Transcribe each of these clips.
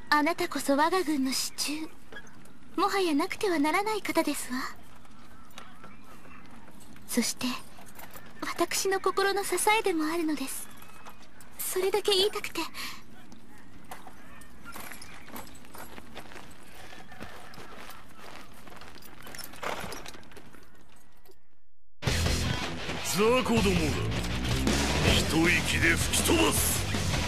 あなたこそ我が軍の支柱、もはやなくてはならない方ですわ。そして私の心の支えでもあるのです。それだけ言いたくて。 雑魚どもが一息で吹き飛ばす。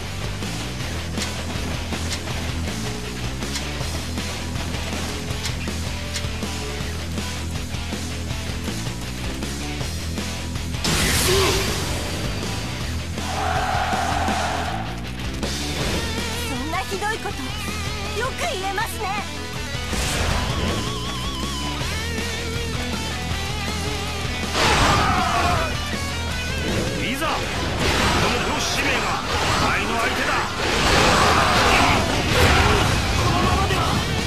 そんなひどいことよく言えますね。 いざこの両使命がお前の相手だ。このままでは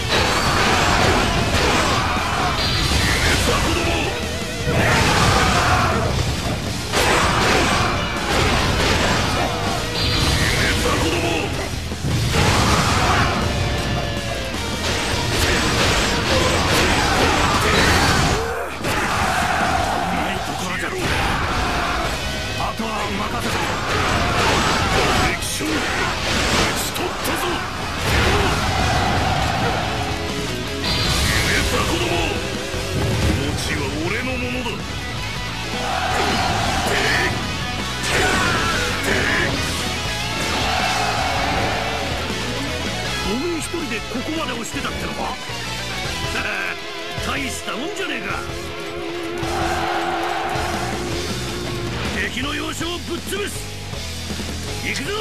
雑魚ども。雑魚ども。ないところじゃろう。あとは任せた。敵将討ち取ったぞ。雑魚ども、命は俺のものだ。おめえ一人でここまで押してたってのか。大したもんじゃねえか。敵の要所をぶっ潰す。行くぞ。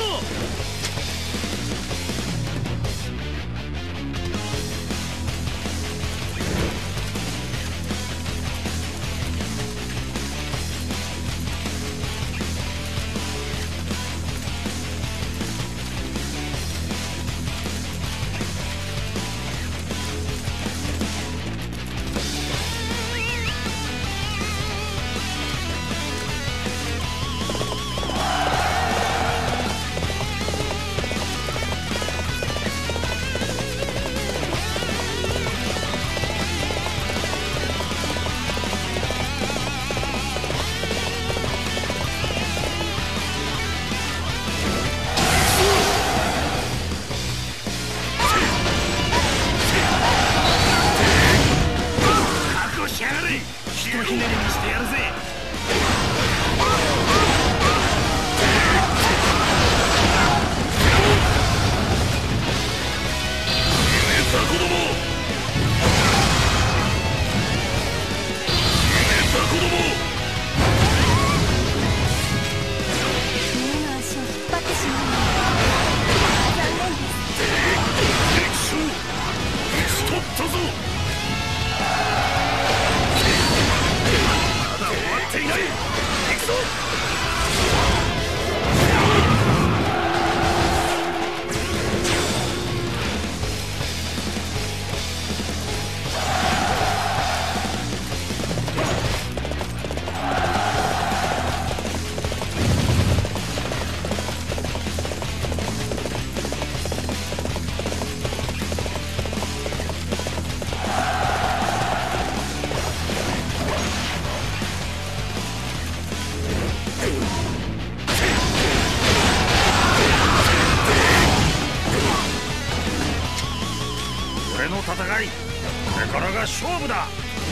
ひとひねりにしてやるぜ。雑魚ども。雑魚ども。 上の足を引っ張ってしまうのは残念です。 敵将討ち取ったぞ。まだ終わっていない。行くぞ。俺の戦い、これからが勝負だ。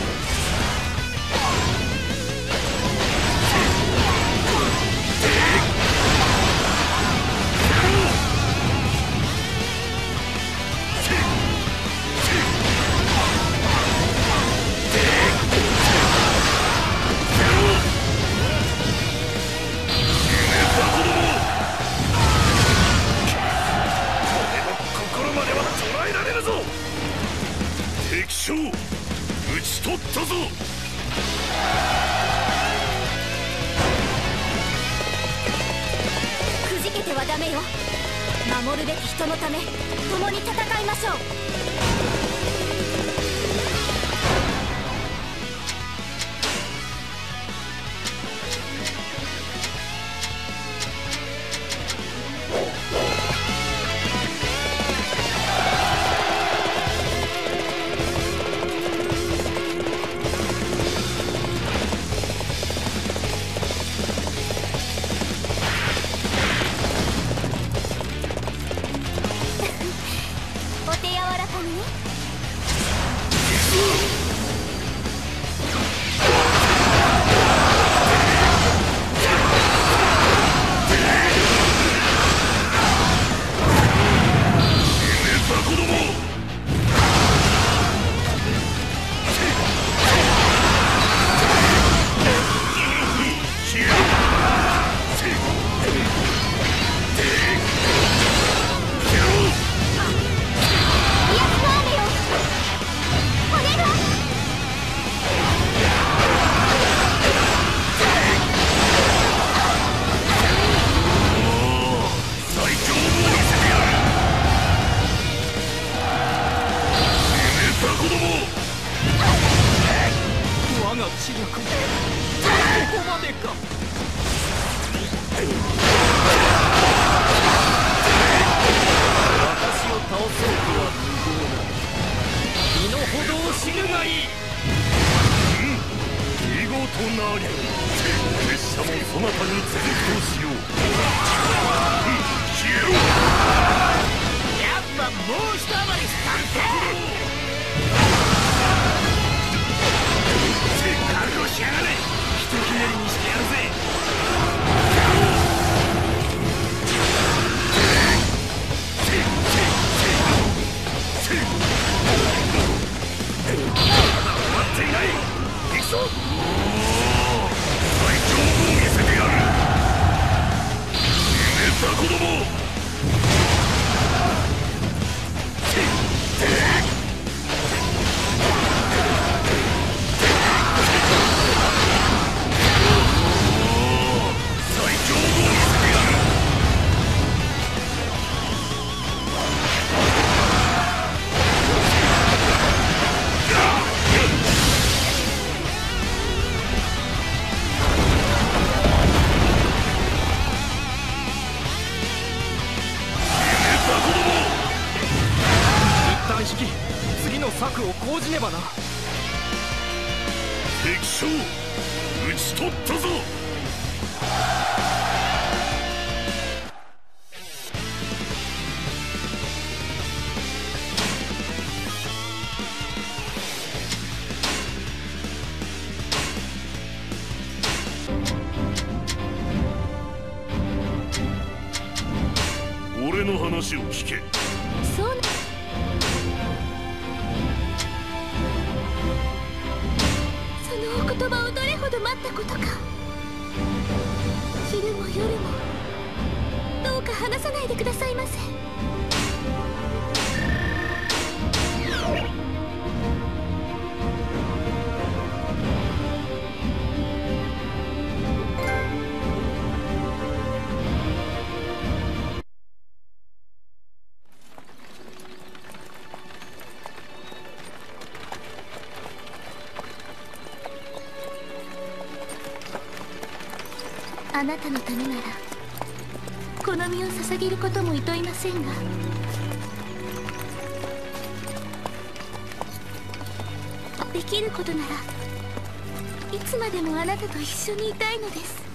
心までは捉えられるぞ。敵将討ち取ったぞ。 くじけてはダメよ。守るべき人のため共に戦いましょう。 次の策を講じねばな。 敵将討ち取ったぞ。俺の話を聞け。 そうなそのお言葉をどれほど待ったことか。昼も夜もどうか話さないでくださいませ。あなたのためならこの身を捧げることも厭いませんが、できることならいつまでもあなたと一緒にいたいのです。